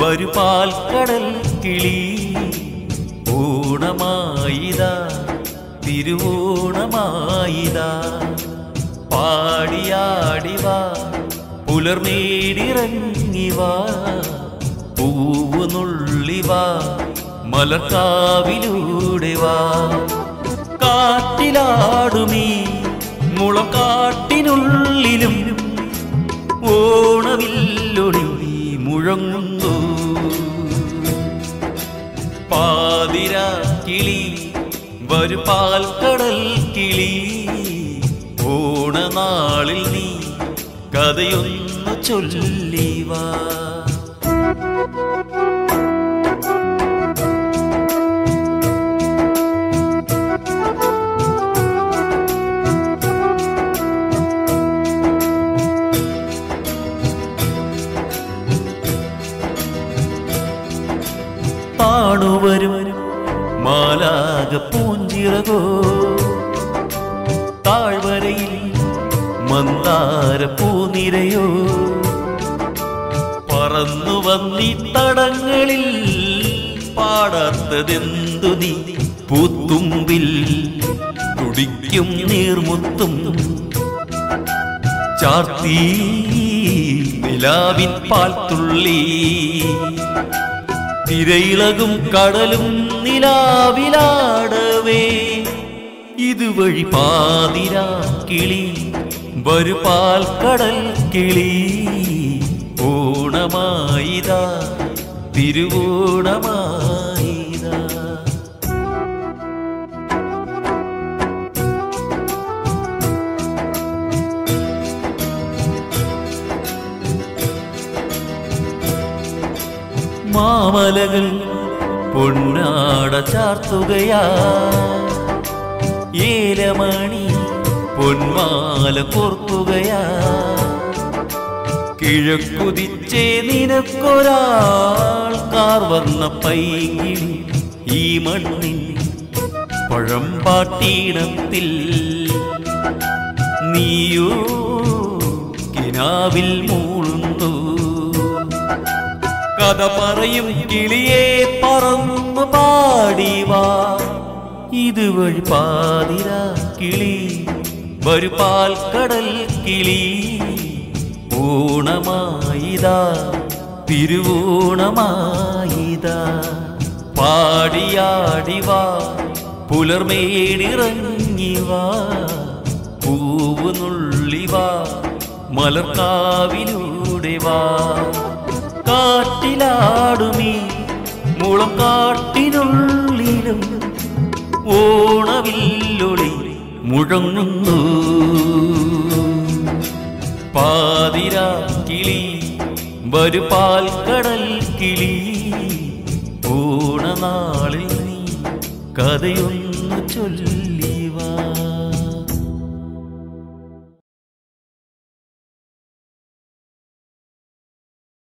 വരു പാൽക്കടൽ കിളി ഓണമായിതാ തിരുവോണമായിതാ പാടിയാടിവാ പുലർമേടിറങ്ങിവാ പൂവ് നുള്ളിവാ മലർക്കാവിലൂടെ വാ കാറ്റിലാടുമീ മുളക്കാട്ടിനുള്ളിലും ഓണവില്ലൊളി മുഴങ്ങുന്നു പാതിരാ കിളി വരു പാൽക്കടൽ കിളി ഓണനാളിൽ നീ കഥയൊന്നു ചൊല്ലിവാ താണുവരും മാലാക പൂഞ്ചിറകോ താഴ്വരയിൽ മന്ദാര പൂനിരയോ പറന്നു വന്നി തടങ്ങളിൽ പാടാത്തതെന്തു നീ പൂത്തുമ്പിൽ തുടിക്കും നീർമുത്തും ചാർത്തി നിലാവിൻ പാൽത്തുള്ളി തിരയിളകും കടലും നിലാവിലാടവേ ഇതുവഴി പാതിരാ കിളി വരു പാൽക്കടൽ കിളി ഓണമായിതാ തിരുവോണമായിതാ മാമലകൾ പൊന്നാട ചാർത്തുകയാ ഏലമണി പൊന്മാല കോർക്കുകയാ കിഴക്കുതിച്ചേ നിനക്കൊരാൾ കാർവർണ്ണ പൈകിളി ഈ മണ്ണിൻ പഴമ്പാട്ടീണത്തിൽ നീയോ കിനാവിൽ മൂളുന്നു കഥ പറയും കിളിയെ പറന്നു പാടിവാ ഇതുവഴി പാതിരാ കിളി വരു പാൽക്കടൽ കിളി ഓണമായിതാ തിരുവോണമായിതാ പാടിയാടിവാ പുലർമേടിറങ്ങിവാ പൂവ് നുള്ളിവാ മലർക്കാവിലൂടെ വാ കാറ്റിലാടുമീ മുളം കാട്ടിനുള്ളിലും ഓണവില്ലൊളി മുഴങ്ങുന്നു പാതിരാ കിളി വരു പാൽക്കടൽ കിളി ഓണനാളിൽ നീ കഥയൊന്നു ചൊല്ലി